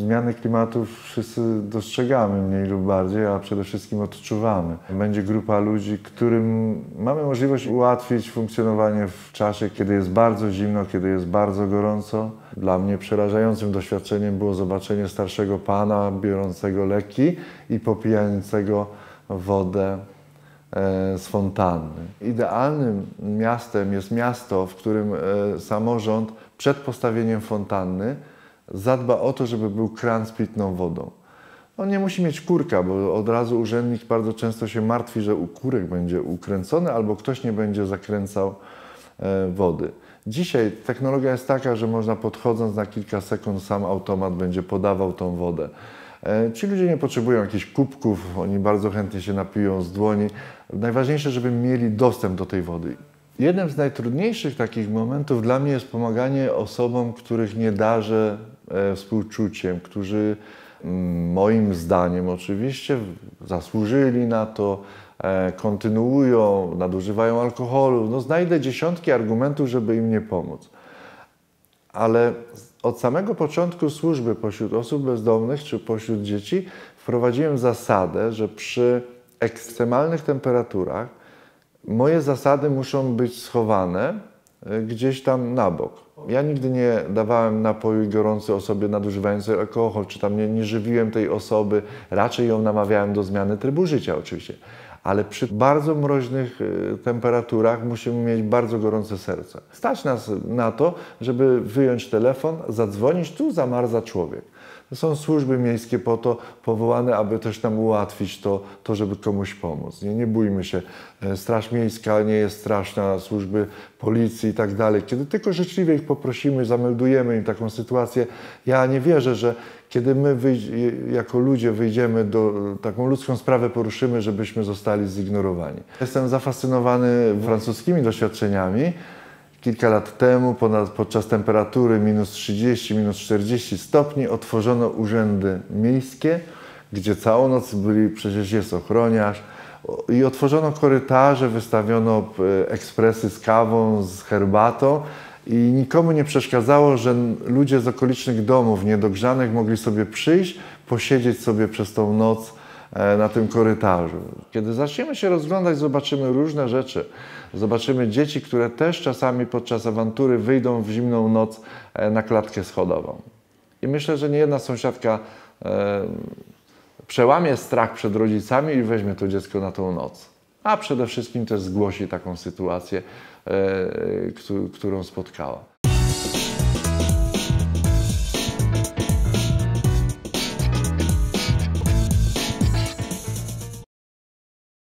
zmiany klimatu wszyscy dostrzegamy mniej lub bardziej, a przede wszystkim odczuwamy. Będzie grupa ludzi, którym mamy możliwość ułatwić funkcjonowanie w czasie, kiedy jest bardzo zimno, kiedy jest bardzo gorąco. Dla mnie przerażającym doświadczeniem było zobaczenie starszego pana biorącego leki i popijającego wodę z fontanny. Idealnym miastem jest miasto, w którym samorząd przed postawieniem fontanny zadba o to, żeby był kran z pitną wodą. On nie musi mieć kurka, bo od razu urzędnik bardzo często się martwi, że kurek będzie ukręcony albo ktoś nie będzie zakręcał wody. Dzisiaj technologia jest taka, że można podchodząc na kilka sekund sam automat będzie podawał tą wodę. Ci ludzie nie potrzebują jakichś kubków, oni bardzo chętnie się napiją z dłoni. Najważniejsze, żeby mieli dostęp do tej wody. Jednym z najtrudniejszych takich momentów dla mnie jest pomaganie osobom, których nie darzę współczuciem, którzy moim zdaniem oczywiście zasłużyli na to, kontynuują, nadużywają alkoholu. No, znajdę dziesiątki argumentów, żeby im nie pomóc. Ale od samego początku służby pośród osób bezdomnych czy pośród dzieci wprowadziłem zasadę, że przy ekstremalnych temperaturach moje zasady muszą być schowane gdzieś tam na bok. Ja nigdy nie dawałem napoju gorącej osobie nadużywającej alkohol, czy tam nie żywiłem tej osoby, raczej ją namawiałem do zmiany trybu życia oczywiście. Ale przy bardzo mroźnych temperaturach musimy mieć bardzo gorące serce. Stać nas na to, żeby wyjąć telefon, zadzwonić, tu zamarza człowiek. To są służby miejskie po to powołane, aby też nam ułatwić to żeby komuś pomóc. Nie bójmy się, Straż Miejska nie jest straszna, służby policji i tak dalej. Kiedy tylko życzliwie ich poprosimy, zameldujemy im taką sytuację, ja nie wierzę, że kiedy my jako ludzie wyjdziemy taką ludzką sprawę poruszymy, żebyśmy zostali zignorowani. Jestem zafascynowany francuskimi doświadczeniami. Kilka lat temu podczas temperatury minus 30, minus 40 stopni otworzono urzędy miejskie, gdzie całą noc przecież jest ochroniarz, i otworzono korytarze, wystawiono ekspresy z kawą, z herbatą i nikomu nie przeszkadzało, że ludzie z okolicznych domów niedogrzanych mogli sobie przyjść, posiedzieć sobie przez tą noc na tym korytarzu. Kiedy zaczniemy się rozglądać, zobaczymy różne rzeczy. Zobaczymy dzieci, które też czasami podczas awantury wyjdą w zimną noc na klatkę schodową. I myślę, że niejedna sąsiadka przełamie strach przed rodzicami i weźmie to dziecko na tą noc. A przede wszystkim też zgłosi taką sytuację, którą spotkała.